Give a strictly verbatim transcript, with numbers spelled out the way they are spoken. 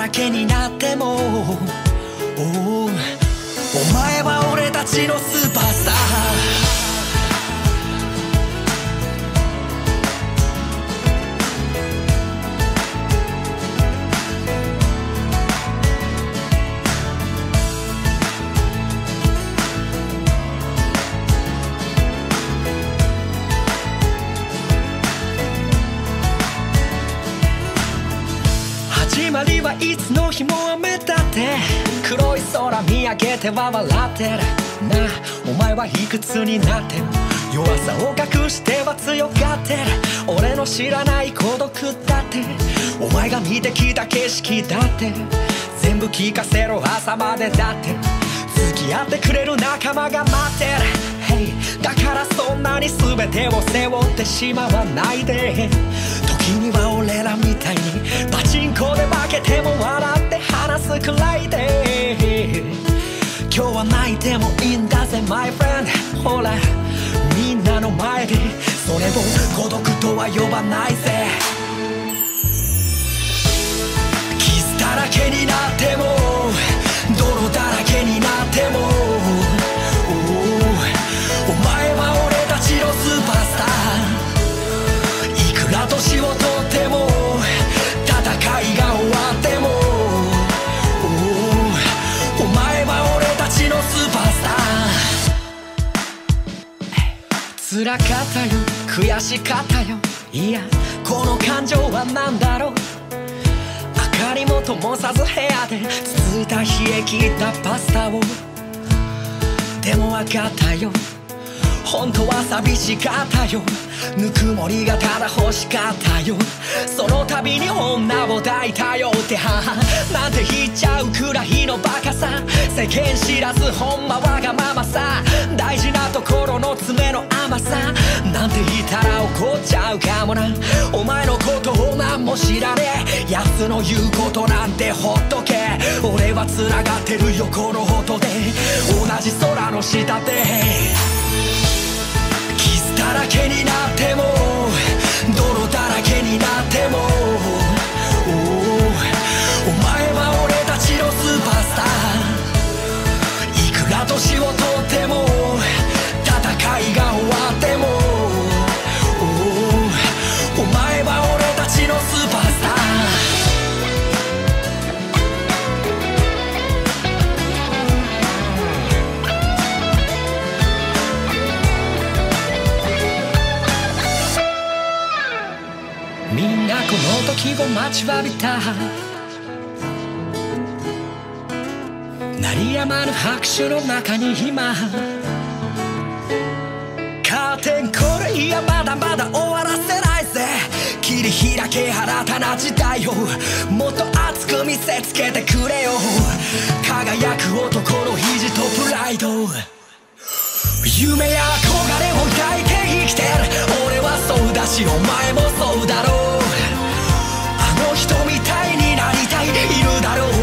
らけになっても、お前は俺たちのスーパースター。始まりはいつの日も雨だって、黒い空見上げては笑ってるなあ。お前はいくつになっても弱さを隠しては強がってる。俺の知らない孤独だって、お前が見てきた景色だって、全部聞かせろ朝までだって。付き合ってくれる仲間が待ってる、hey、だからそんなに全てを背負ってしまわないで。時には俺らみたいにパチンコで負けても笑って話すくらいで、今日は泣いてもいいんだぜ my friend。 ほらみんなの前でそれを孤独とは呼ばないぜ。傷だらけになっても泥だらけになっても、お前は俺たちのスーパースター。いくら年を取っても戦いが終わっても、お前は俺たちのスーパースター。辛かったよ悔しかったよ、いやこの感情は何だろう。明かりも灯さず部屋で続いた冷え切ったパスタを、でも分かったよ本当は寂しかったよ。ぬくもりがただ欲しかったよ。その度に女を抱いたよって母なんて言っちゃうくらいのバカさ。世間知らずほんまわがままさ。大事なところの爪の甘さなんて言ったら怒っちゃうかもな。お前のことを何も知らねえ奴の言うことなんてほっとけ。俺は繋がってるよこの音で、同じ空の下で。傷だらけになっても泥だらけになっても、お前は俺たちのスーパースター。いくら年を取っても戦いが終わっても、お前は俺たちのスーパースター。みんなこの時を待ちわびた、鳴りやまぬ拍手の中に今カーテンコール、いやまだまだ終わらせないぜ。切り開け新たな時代をもっと熱く見せつけてくれよ。輝く男の意地とプライド、夢や憧れを抱いて生きてる。俺はそうだしお前もそうだろう。あの人みたいになりたい、いるだろう